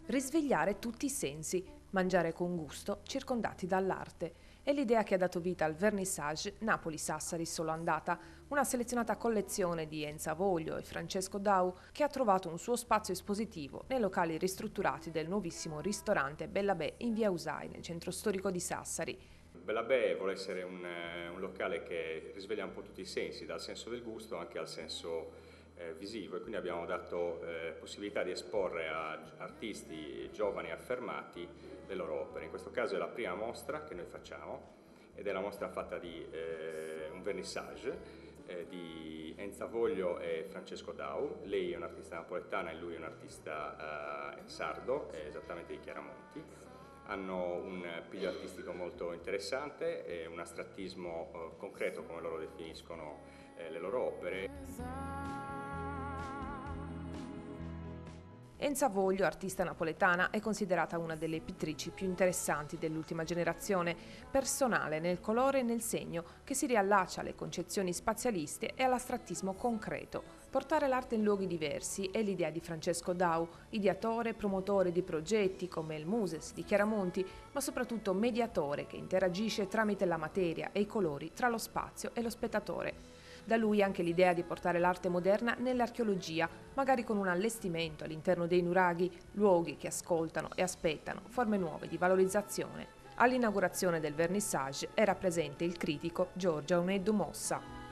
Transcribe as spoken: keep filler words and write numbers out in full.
Risvegliare tutti i sensi, mangiare con gusto, circondati dall'arte. È l'idea che ha dato vita al Vernissage Napoli-Sassari Solo Andata, una selezionata collezione di Enza Voglio e Francesco Dau che ha trovato un suo spazio espositivo nei locali ristrutturati del nuovissimo ristorante Bella Bè in via Usai, nel centro storico di Sassari. Bella Bè vuole essere un, un locale che risveglia un po' tutti i sensi, dal senso del gusto anche al senso eh, visivo, e quindi abbiamo dato eh, possibilità di esporre a artisti giovani affermati le loro opere. In questo caso è la prima mostra che noi facciamo ed è la mostra fatta di eh, un vernissage eh, di Enza Voglio e Francesco Dau. Lei è un'artista napoletana e lui è un artista eh, sardo, esattamente di Chiaramonti. Hanno un piglio artistico molto interessante e un astrattismo eh, concreto, come loro definiscono eh, le loro opere. Enza Voglio, artista napoletana, è considerata una delle pittrici più interessanti dell'ultima generazione, personale nel colore e nel segno, che si riallaccia alle concezioni spazialiste e all'astrattismo concreto. Portare l'arte in luoghi diversi è l'idea di Francesco Dau, ideatore e promotore di progetti come il Muses di Chiaramonti, ma soprattutto mediatore che interagisce tramite la materia e i colori tra lo spazio e lo spettatore. Da lui anche l'idea di portare l'arte moderna nell'archeologia, magari con un allestimento all'interno dei nuraghi, luoghi che ascoltano e aspettano forme nuove di valorizzazione. All'inaugurazione del vernissage era presente il critico Giorgio Auneddu Mossa.